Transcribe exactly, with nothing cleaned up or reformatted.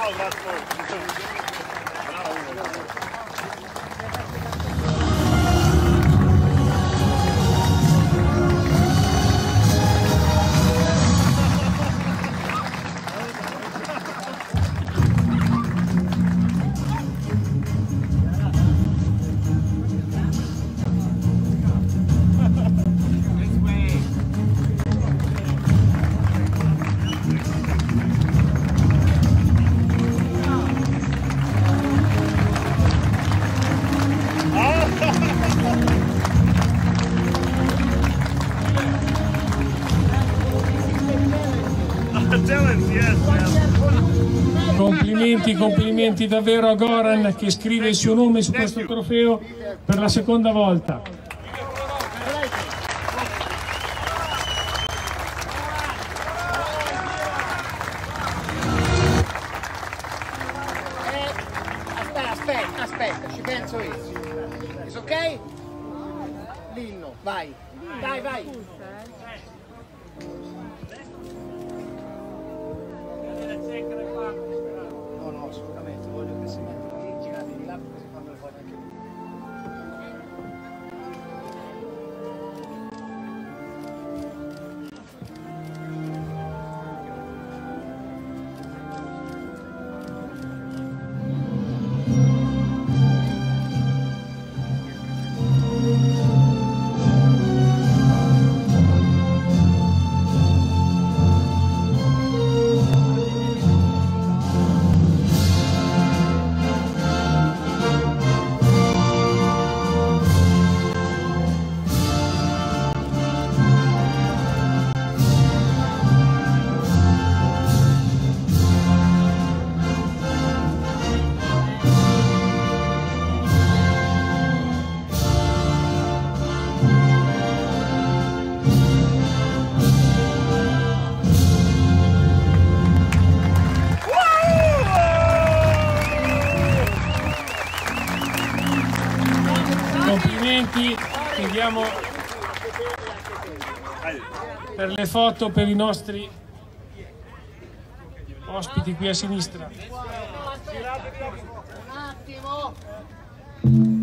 Bravo, bravo. Complimenti, complimenti davvero a Goran che scrive il suo nome su questo trofeo per la seconda volta. Aspetta, aspetta, aspetta, ci penso io. È ok? L'inno, vai. Vai, vai. No, no, assolutamente, voglio che si mettano lì, girati di là, così fanno le foto anche lì. Complimenti, chiediamo per le foto per i nostri ospiti qui a sinistra. Un attimo.